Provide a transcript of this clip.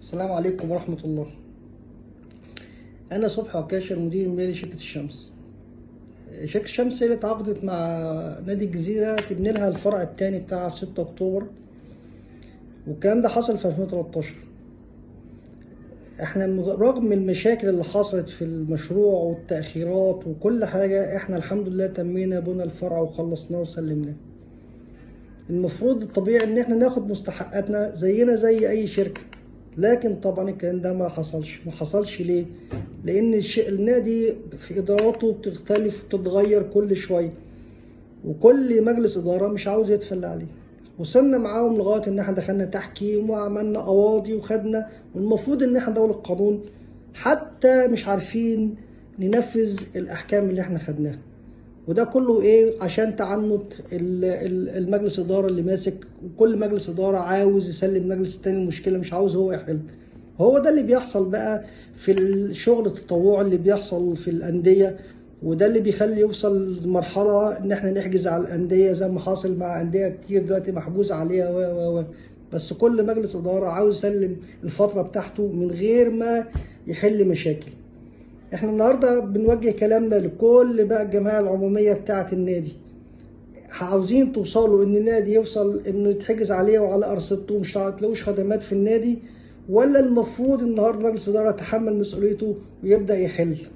السلام عليكم ورحمة الله. أنا صبحي عكاشة، مدير مالي شركة الشمس. شركة الشمس هي اللي اتعاقدت مع نادي الجزيرة تبني لها الفرع التاني بتاعها في 6 أكتوبر، والكلام ده حصل في 2013. احنا رغم المشاكل اللي حصلت في المشروع والتأخيرات وكل حاجة، احنا الحمد لله تمينا بنا الفرع وخلصناه وسلمناه. المفروض الطبيعي ان احنا ناخد مستحقاتنا زينا زي اي شركة، لكن طبعا الكلام ده ما حصلش ليه؟ لان النادي في اداراته بتختلف وبتتغير كل شويه، وكل مجلس اداره مش عاوز يدفع اللي عليه. وصلنا معاهم لغايه ان احنا دخلنا تحكيم وعملنا قواضي وخدنا، والمفروض ان احنا دولة قانون، حتى مش عارفين ننفذ الاحكام اللي احنا خدناها. وده كله ايه؟ عشان تعنت المجلس اداره اللي ماسك، وكل مجلس اداره عاوز يسلم مجلس التاني المشكله، مش عاوز هو يحل. هو ده اللي بيحصل بقى في الشغل التطوعي اللي بيحصل في الانديه، وده اللي بيخلي يوصل لمرحله ان احنا نحجز على الانديه زي ما حاصل مع انديه كتير دلوقتي محجوز عليها و بس كل مجلس اداره عاوز يسلم الفتره بتاعته من غير ما يحل مشاكل. احنا النهارده بنوجه كلامنا لكل بقى الجمعيه العموميه بتاعه النادي، عاوزين توصلوا ان النادي يوصل انه يتحجز عليه وعلى ارصدته مش هتلاقوش خدمات في النادي، ولا المفروض النهارده مجلس الاداره يتحمل مسؤوليته ويبدا يحل؟